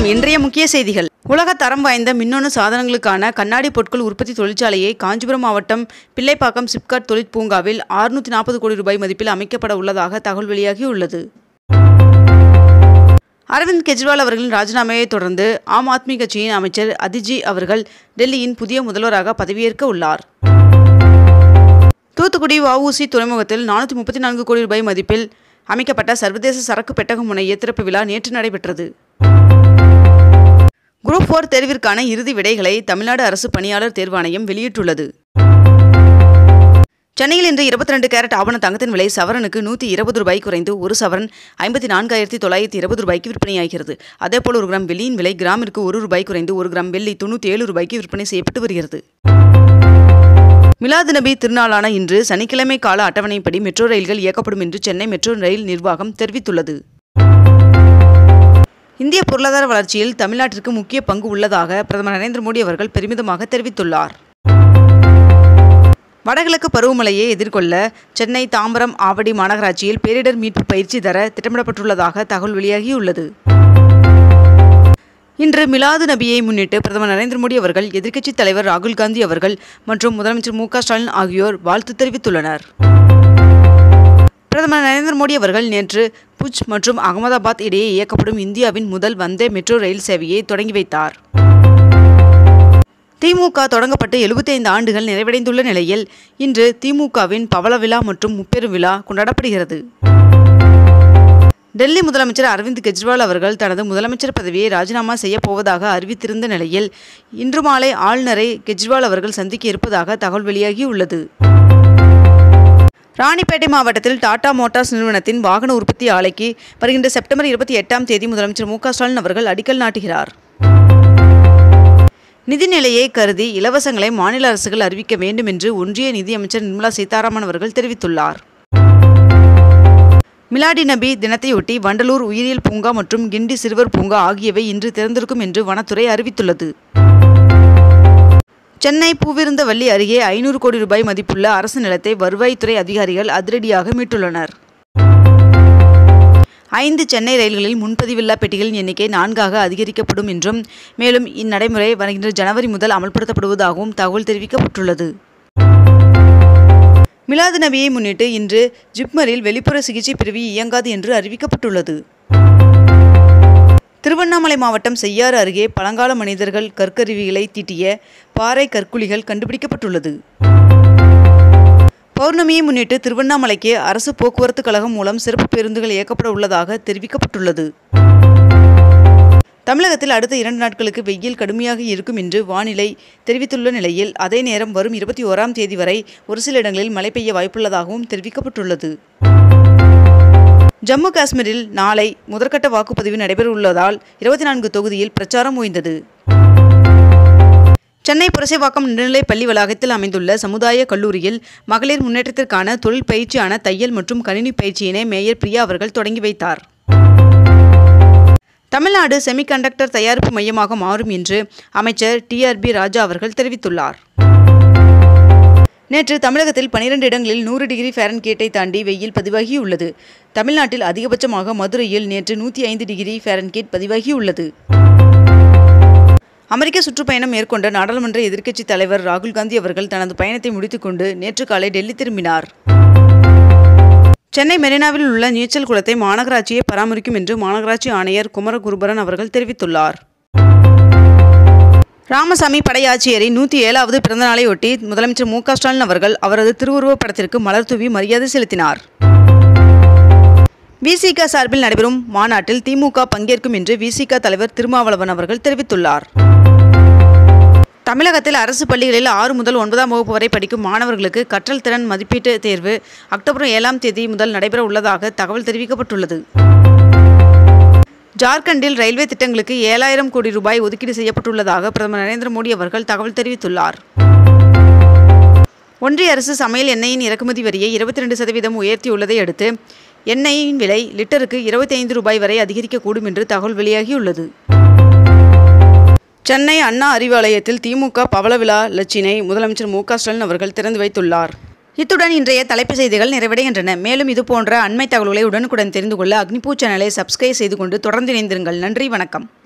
இன்றைய முக்கிய செய்திகள். உலக தரம் வாய்ந்த மின்னணு சாதனங்களுக்கான கண்ணாடி பொருட்கள் உற்பத்தி தொழிற்சாலையை காஞ்சிபுரம் மாவட்டம் பிள்ளைப்பாக்கம் சிப்காட் தொழிற்பூங்காவில் 640 கோடி ரூபாய் மதிப்பில் அமைக்கப்பட உள்ளதாக தகவல் வெளியாகியுள்ளது. அரவிந்த் கெஜ்ரிவால் அவர்களின் ராஜினாமாவை தொடர்ந்து ஆம் ஆத்மி கட்சியின் அமைச்சர் அதிஜி அவர்கள் டெல்லியின் புதிய முதல்வராக பதவியேற்க உள்ளார். தூத்துக்குடி வஉசி துறைமுகத்தில் 434 கோடி ரூபாய் மதிப்பில் அமைக்கப்பட்ட சர்வதேச சரக்கு பெட்டக முனைய திறப்பு விழா நேற்று நடைபெற்றது. குரூப் 4 தேர்விற்கான இறுதி விடைகளை தமிழ்நாடு அரசு பணியாளர் தேர்வாணையம் வெளியிட்டுள்ளது. சென்னையில் இன்று 22 கேரட் ஆபண தங்கத்தின் விலை சவரனுக்கு 120 ரூபாய் குறைந்து ஒரு சவரன் 54,920 ரூபாய்க்கு விற்பனையாகிறது. அதேபோல் 1 கிராம் வெள்ளியின் விலை கிராமிற்கு 1 ரூபாய் குறைந்து 1 கிராம் வெள்ளி 97 ரூபாய்க்கு விற்பனை செய்யப்பட்டு வருகிறது. மிலாது நபி திருநாளான இன்று சனிக்கிழமை கால அட்டவணைப்படி மெட்ரோ ரயில்கள் இயக்கப்படும் என்று சென்னை மெட்ரோ ரயில் நிர்வாகம் தெரிவித்துள்ளது. இந்திய பொருளாதார வளர்ச்சியில் தமிழ்நாட்டிற்கு முக்கிய பங்கு உள்ளதாக பிரதமர் நரேந்திர மோடி அவர்கள் பெருமிதமாக தெரிவித்துள்ளார். வடகிழக்கு பருவமழையை எதிர்கொள்ள சென்னை, தாம்பரம், ஆவடி மாநகராட்சியில் பேரிடர் மீட்பு பயிற்சி தர திட்டமிடப்பட்டுள்ளதாக தகவல் வெளியாகியுள்ளது. இன்று மிலாது நபியை முன்னிட்டு பிரதமர் நரேந்திர மோடி அவர்கள், எதிர்க்கட்சித் தலைவர் ராகுல் காந்தி அவர்கள் மற்றும் முதலமைச்சர் மு.க. ஸ்டாலின் ஆகியோர் வாழ்த்து தெரிவித்துள்ளனர். பிரதமர் நரேந்திர மோடி அவர்கள் நேற்று புஜ் மற்றும் அகமதாபாத் இடையே இயக்கப்படும் இந்தியாவின் முதல் வந்தே மெட்ரோ ரயில் சேவையை தொடங்கி வைத்தார். திமுக தொடங்கப்பட்டு 75 ஆண்டுகள் நிறைவடைந்துள்ள நிலையில் இன்று திமுகவின் பவள விழா மற்றும் முப்பெரும் விழா கொண்டாடப்படுகிறது. டெல்லி முதலமைச்சர் அரவிந்த் கெஜ்ரிவால் அவர்கள் தனது முதலமைச்சர் பதவியை ராஜினாமா செய்யப் போவதாக அறிவித்திருந்த நிலையில் இன்று மாலை ஆளுநரை கெஜ்ரிவால் அவர்கள் சந்திக்க இருப்பதாக தகவல் வெளியாகியுள்ளது. ராணிப்பேட்டை மாவட்டத்தில் டாடா மோட்டார்ஸ் நிறுவனத்தின் வாகன உற்பத்தி ஆலைக்கு வருகின்ற செப்டம்பர் 28ஆம் தேதி முதலமைச்சர் மு.க. ஸ்டாலின் அவர்கள் அடிக்கல் நாட்டுகிறார். நிதிநிலையை கருதி இலவசங்களை மாநில அரசுகள் அறிவிக்க வேண்டும் என்று ஒன்றிய நிதியமைச்சர் நிர்மலா சீதாராமன் அவர்கள் தெரிவித்துள்ளார். மிலாடி நபி தினத்தையொட்டி வண்டலூர் உயிரியல் பூங்கா மற்றும் கிண்டி சிறுவர் பூங்கா ஆகியவை இன்று திறந்திருக்கும் என்று வனத்துறை அறிவித்துள்ளது. சென்னை பூவிருந்தவல்லி அருகே 500 கோடி ரூபாய் மதிப்புள்ள அரசு நிலத்தை வருவாய்த்துறை அதிகாரிகள் அதிரடியாக மீட்டுள்ளனர். 5 சென்னை ரயில்களில் முன்பதிவில்லா பெட்டிகளின் எண்ணிக்கை 4ஆக அதிகரிக்கப்படும் என்றும் மேலும் இந்நடைமுறை வருகின்ற ஜனவரி முதல் அமல்படுத்தப்படுவதாகவும் தகவல் தெரிவிக்கப்பட்டுள்ளது. மிலாது நபியை முன்னிட்டு இன்று ஜிப்மரில் வெளிப்புற சிகிச்சை பிரிவு இயங்காது என்று அறிவிக்கப்பட்டுள்ளது. திருவண்ணாமலை மாவட்டம் செய்யாறு அருகே பழங்கால மனிதர்கள் கற்கருவிகளை தீட்டிய பாறை கற்குழிகள் கண்டுபிடிக்கப்பட்டுள்ளது. பௌர்ணமியை முன்னிட்டு திருவண்ணாமலைக்கு அரசு போக்குவரத்து கழகம் மூலம் சிறப்பு பேருந்துகள் இயக்கப்பட உள்ளதாக தெரிவிக்கப்பட்டுள்ளது. தமிழகத்தில் அடுத்த 2 நாட்களுக்கு வெயில் கடுமையாக இருக்கும் என்று வானிலை தெரிவித்துள்ள நிலையில் அதே நேரம் வரும் 21ஆம் தேதி வரை ஒரு சில இடங்களில் மழை பெய்ய வாய்ப்புள்ளதாகவும் தெரிவிக்கப்பட்டுள்ளது. ஜம்மு காஷ்மீரில் நாளை முதற்கட்ட வாக்குப்பதிவு நடைபெறவுள்ளதால் 24 தொகுதியில் பிரச்சாரம் ஓய்ந்தது. சென்னை புரசைவாக்கம் நடுநிலை பள்ளி வளாகத்தில் அமைந்துள்ள சமுதாய கல்லூரியில் மகளிர் முன்னேற்றத்திற்கான தொழில் பயிற்சியான தையல் மற்றும் கணினி பயிற்சியினை மேயர் பிரியா அவர்கள் தொடங்கி வைத்தார். தமிழ்நாடு செமிகண்டக்டர் தயாரிப்பு மையமாக மாறும் என்று அமைச்சர் டி.ஆர்.பி. ராஜா அவர்கள் தெரிவித்துள்ளார். நேற்று தமிழகத்தில் 12 இடங்களில் 100 டிகிரி ஃபாரன்ஹீட்டை தாண்டி வெயில் பதிவாகியுள்ளது. தமிழ்நாட்டில் அதிகபட்சமாக மதுரையில் நேற்று 105 டிகிரி ஃபாரன்ஹீட் பதிவாகியுள்ளது. அமெரிக்க சுற்றுப்பயணம் மேற்கொண்ட நாடாளுமன்ற எதிர்க்கட்சித் தலைவர் ராகுல் காந்தி அவர்கள் தனது பயணத்தை முடித்துக்கொண்டு நேற்று காலை டெல்லி திரும்பினார். சென்னை மெரினாவில் உள்ள நீச்சல் குளத்தை மாநகராட்சியை பராமரிக்கும் என்று மாநகராட்சி ஆணையர் குமரகுருபரன் அவர்கள் தெரிவித்துள்ளார். ராமசாமி படையாச்சியரின் 107வது பிறந்தநாளையொட்டி முதலமைச்சர் மு.க. ஸ்டாலின் அவர்கள் அவரது திருவுருவப் படத்திற்கு மலர் தூவி மரியாதை செலுத்தினார். விசிக சார்பில் நடைபெறும் மாநாட்டில் திமுக பங்கேற்கும் என்று விசிக தலைவர் திருமாவளவன் அவர்கள் தெரிவித்துள்ளார். தமிழகத்தில் அரசு பள்ளிகளில் 6 முதல் 9ஆம் வகுப்பு வரை படிக்கும் மாணவர்களுக்கு கற்றல் திறன் மதிப்பீட்டு தேர்வு அக்டோபர் 7ஆம் தேதி முதல் நடைபெற உள்ளதாக தகவல் தெரிவிக்கப்பட்டுள்ளது. ஜார்க்கண்டில் ரயில்வே திட்டங்களுக்கு 7000 கோடி ரூபாய் ஒதுக்கீடு செய்யப்பட்டுள்ளதாக பிரதமர் நரேந்திர மோடி அவர்கள் தகவல் தெரிவித்துள்ளார். ஒன்றிய அரசு சமையல் எண்ணெயின் இறக்குமதி வரியை 22% உயர்த்தியுள்ளதை அடுத்து எண்ணெயின் விலை லிட்டருக்கு 25 ரூபாய் வரை அதிகரிக்கக்கூடும் என்று தகவல் வெளியாகியுள்ளது. சென்னை அண்ணா அறிவாலயத்தில் திமுக பவள விழா லட்சினை முதலமைச்சர் மு.க. ஸ்டாலின் அவர்கள் திறந்து வைத்துள்ளார். இத்துடன் இன்றைய தலைப்புச் செய்திகள் நிறைவடைகின்றன. மேலும் இதுபோன்ற அண்மை தகவல்களை உடனுக்குடன் தெரிந்து கொள்ள அக்னிபூ சேனலை சப்ஸ்கிரைப் செய்து கொண்டு தொடர்ந்து இணைந்திருங்கள். நன்றி, வணக்கம்.